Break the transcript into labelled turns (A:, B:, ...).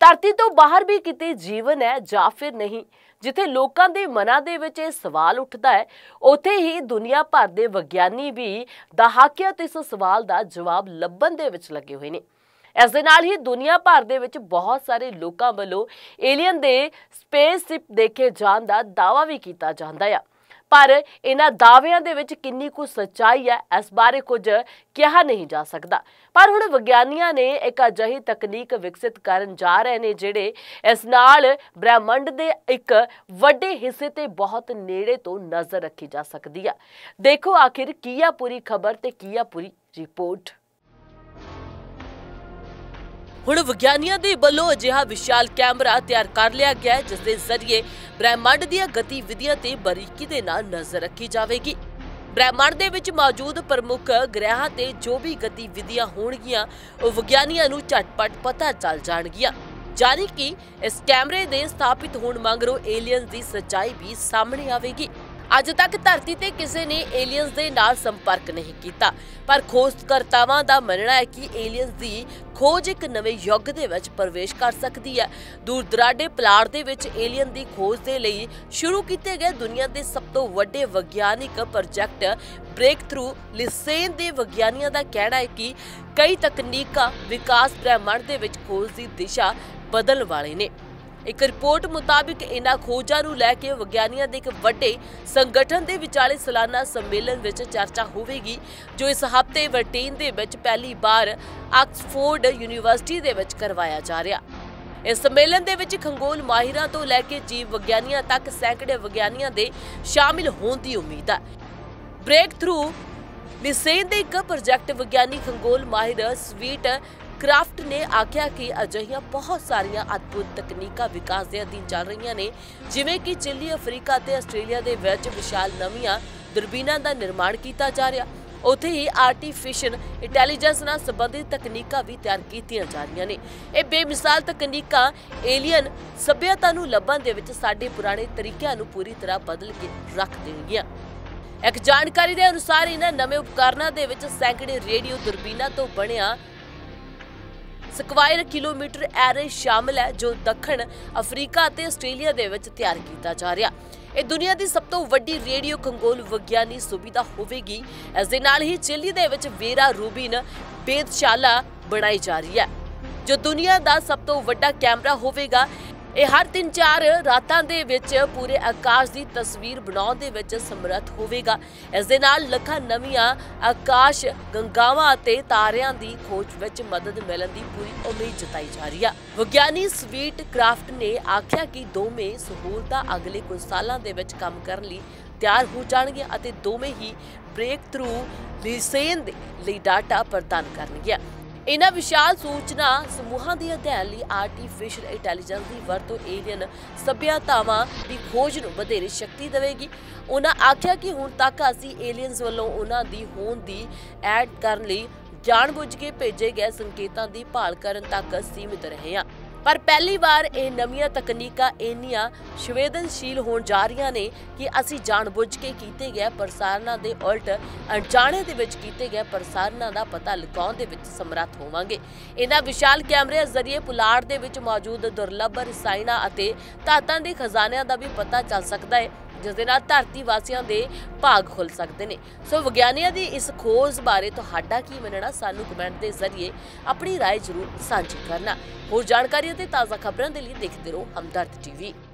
A: ਧਰਤੀ ਤੋਂ ਬਾਹਰ ਵੀ ਕਿਤੇ ਜੀਵਨ ਹੈ ਜਾਂ ਫਿਰ ਨਹੀਂ। ਜਿੱਥੇ ਲੋਕਾਂ ਦੇ ਮਨਾਂ ਦੇ ਵਿੱਚ ਇਹ ਸਵਾਲ ਉੱਠਦਾ ਹੈ, ਉੱਥੇ ਹੀ ਦੁਨੀਆ ਭਰ ਦੇ ਵਿਗਿਆਨੀ ਵੀ ਦਹਾਕਿਆਂ ਤੋਂ ਇਸ ਸਵਾਲ ਦਾ ਜਵਾਬ ਲੱਭਣ ਦੇ ਵਿੱਚ ਲੱਗੇ ਹੋਏ ਨੇ। ਇਸ ਦੇ ਨਾਲ ਹੀ ਦੁਨੀਆ ਭਰ ਦੇ ਵਿੱਚ ਬਹੁਤ ਸਾਰੇ ਲੋਕਾਂ ਵੱਲੋਂ ਏਲੀਅਨ ਦੇ ਸਪੇਸਸ਼ਿਪ ਦੇਖੇ ਜਾਣ ਦਾ ਦਾਅਵਾ ਵੀ ਕੀਤਾ ਜਾਂਦਾ ਹੈ। पर इन्हां दाविਆਂ ਦੇ ਵਿੱਚ ਕਿੰਨੀ ਕੁ ਸੱਚਾਈ ਹੈ, ਇਸ ਬਾਰੇ ਕੁਝ ਕਿਹਾ नहीं जा सकता। पर हुण विग्यानियां ने एक अजिही तकनीक विकसित करन जा रहे ने जिहड़े इस नाल ब्रह्मंड दे एक वड्डे हिस्से ते बहुत नेड़े तो नज़र रखी जा सकती है। देखो आखिर की है पूरी खबर ते की है पूरी रिपोर्ट। हुण विग्यानियां दे वल्लों अजिहा विशाल कैमरा तैयार कर लिया गया है, जिस दे जरिए ब्रह्मंड दीआं गतिविधियां ते बारीकी दे नाल नज़र रखी जावेगी। ब्रह्मंड दे विच मौजूद प्रमुख ग्रहां ते जो भी गतिविधियां होणगियां ओह विग्यानियां नूं झटपट पता चल जाणगियां। जानी कि इस कैमरे दे स्थापित होण मगरों एलियंस दी सच्चाई भी सामने आवेगी। अज तक धरती ते किसी ने एलियंस दे नाल संपर्क नहीं किया, पर खोजकर्तावां दा मनना है कि एलियंस दी खोज एक नवे युग दे विच प्रवेश कर सकती है। दूर दराडे पलाड़ दे विच एलियन दी खोज दे लई शुरू कीते गए दुनिया दे सब तो वड्डे विग्यानिक प्रोजेक्ट ब्रेक थ्रू लिसेन दे विग्यानियां दा कहना है कि कई तकनीकां विकास ब्रह्मंड दे विच खोज दी दिशा बदलण वाले ने। एक रिपोर्ट मुताबिक इन्हां खोजां नूं लै के विग्यानियां दे एक वड्डे संगठन दे विचाले सालाना सम्मेलन विच चर्चा होवेगी, जो इस हफ्ते ब्रिटेन दे विच पहली बार ऑक्सफोर्ड यूनीवर्सिटी दे विच करवाया जा रहा। इस सम्मेलन दे विच खगोल माहिरां तो लैके जीव विग्यानियां तक सैकड़े विग्यानियां दे शामिल होण दी उम्मीद है। ब्रेक थ्रू लिसेन दे एक प्रोजेक्ट विग्यानी खगोल माहिर स्वीट क्राफ्ट ने आख्या कि अजिहियां बहुत सारिया अद्भुत तकनीकां विकास के अधीन चल रही ने, जिवें कि चिली, अफ्रीका ते आस्ट्रेलिया दे विच विशाल नवीं दूरबीनां दा निर्माण किया जा रहा। उत्थे ही आर्टिफिशियल इंटैलीजेंस नाल संबंधित तकनीकां भी तैयार कीतियां जा रही ने। ये बेमिसाल तकनीकां एलियन सभ्यता नूं लभण दे विच साडे पुराने तरीकिਆਂ नूं पूरी तरह बदल के रख देणगीਆਂ। एक जानकारी के अनुसार इन्हां नਵੇਂ उपकरणों के विच सैकड़े रेडियो दूरबीनां तो बनिया स्क्वायर किलोमीटर एरे शामिल है, जो दक्षिण अफ्रीका ते आस्ट्रेलिया दे विच तैयार किया जा रहा। ये दुनिया की सब तो वड्डी रेडियो खगोल विग्यानी सुविधा होवेगी। इस दे नाल ही चिली दे विच वेरा रूबिन वेधशाला बनाई जा रही है, जो दुनिया का सब तो वड्डा कैमरा होवेगा। यह हर 3-4 रातां दे विच पूरे आकाश की तस्वीर बनाउण दे विच समर्थ होवेगा। इस दे नाल लखां नवीं आकाश गंगावां ते तारियां दी खोज विच मदद मिलण दी पूरी उम्मीद जताई जा रही है। विग्यानी स्वीट क्राफ्ट ने आख्या कि दोवें सहूलतां अगले कुछ सालां दे विच काम करन लई तैयार हो जाणगीਆਂ ਅਤੇ दोवें ही ब्रेक थ्रू लिसेन दे लई डाटा प्रदान करनगीਆਂ। इन्हां विशाल सूचना समूहां दी अध्ययन लई आर्टिफिशियल इंटैलीजेंस की वरतों एलियन सभ्यतावां की खोज नूं वधेरे शक्ति देवेगी। उन्हां आख्या कि हुण तक असीं एलियंस वल्लों उन्हां दी होंद दी ऐड करन लई जाणबुੱਝ के भेजे गए संकेतां की भाल करन तक सीमित रहे हां, पर पहली बार ये नवीं तकनीकां इन्नियां संवेदनशील होण जा रही ने कि असीं जाणबुੱਝ के कीते गए प्रसारणां दे उलट अणजाणे दे विच कीते गए प्रसारणां दा पता लगाउण दे विच समर्थ होवांगे। इन्हां विशाल कैमरे जरिए पुलाड़ दे विच मौजूद दुर्लभ रसायणां अते धातां दे खजानिਆਂ दा भी पता चल सकता है, जिस दे नाल धरती वासियों के भाग खुल सकते हैं। सो विग्यानियों की इस खोज बारे तुहाडा की मनना, सानू कमेंट के जरिए अपनी राय जरूर साझी करना। होर जानकारी और ताज़ा खबरों के लिए देखते रहो हमदर्द टीवी।